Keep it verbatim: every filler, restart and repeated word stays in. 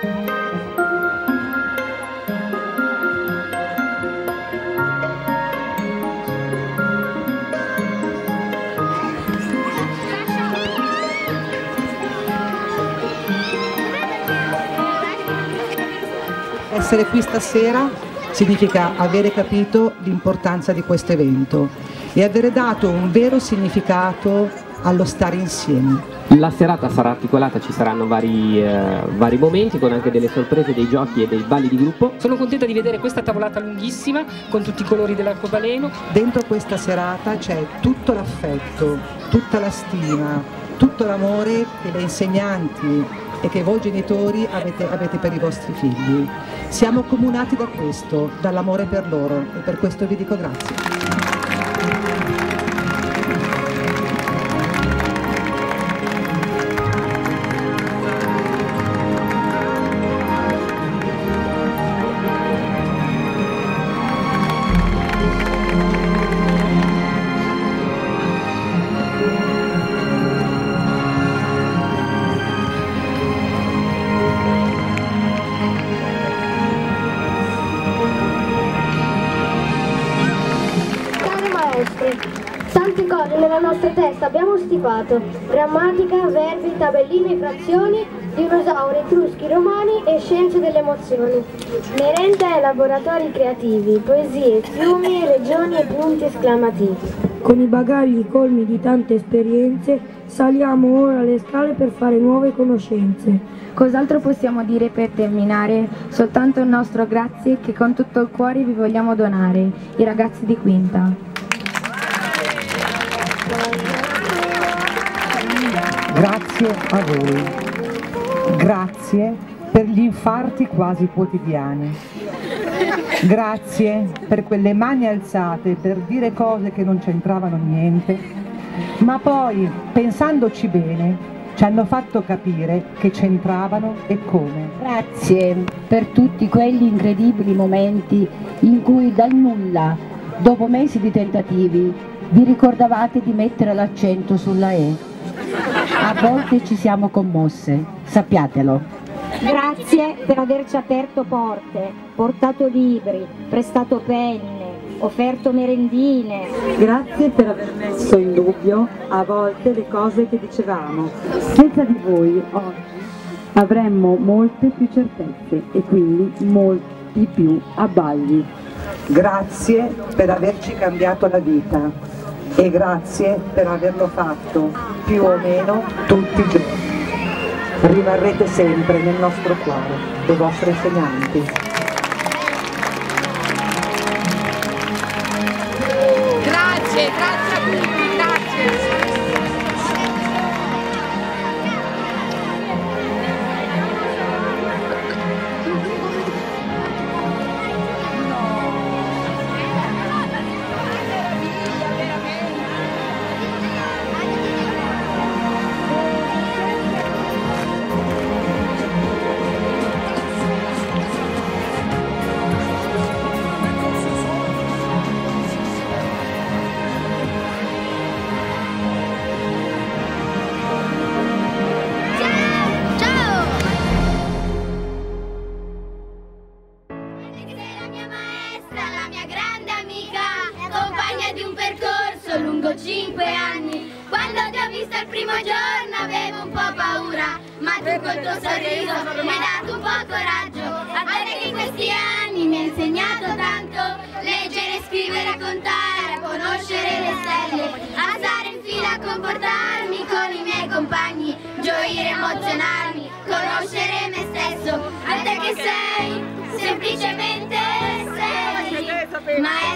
Essere qui stasera significa avere capito l'importanza di questo evento e avere dato un vero significato allo stare insieme. La serata sarà articolata, ci saranno vari, eh, vari momenti con anche delle sorprese, dei giochi e dei balli di gruppo. Sono contenta di vedere questa tavolata lunghissima con tutti i colori dell'arcobaleno. Dentro questa serata c'è tutto l'affetto, tutta la stima, tutto l'amore che le insegnanti e che voi genitori avete, avete per i vostri figli. Siamo comunati da questo, dall'amore per loro, e per questo vi dico grazie. Tante cose nella nostra testa abbiamo stipato: grammatica, verbi, tabelline, frazioni, dinosauri, etruschi, romani e scienze delle emozioni. Merenda e laboratori creativi, poesie, fiumi, regioni e punti esclamativi. Con i bagagli colmi di tante esperienze saliamo ora le scale per fare nuove conoscenze. Cos'altro possiamo dire per terminare? Soltanto il nostro grazie che con tutto il cuore vi vogliamo donare, i ragazzi di Quinta. Grazie a voi, grazie per gli infarti quasi quotidiani, grazie per quelle mani alzate per dire cose che non c'entravano niente, ma poi, pensandoci bene, ci hanno fatto capire che c'entravano e come. Grazie per tutti quegli incredibili momenti in cui dal nulla, dopo mesi di tentativi, vi ricordavate di mettere l'accento sulla E. A volte ci siamo commosse, sappiatelo. Grazie per averci aperto porte, portato libri, prestato penne, offerto merendine. Grazie per aver messo in dubbio a volte le cose che dicevamo. Senza di voi oggi avremmo molte più certezze e quindi molti più abbagli. Grazie per averci cambiato la vita. E grazie per averlo fatto più o meno tutti i giorni. Rimarrete sempre nel nostro cuore, dei vostri insegnanti. Grazie, grazie a tutti, grazie. lungo cinque anni. Quando ti ho visto il primo giorno avevo un po' paura, ma tu col tuo sorriso mi hai dato un po' coraggio. A te che in questi anni mi hai insegnato tanto, leggere, scrivere, contare, a conoscere le stelle, a stare in fila, a comportarmi con i miei compagni, gioire, emozionarmi, conoscere me stesso. A te che sei, semplicemente sei, ma è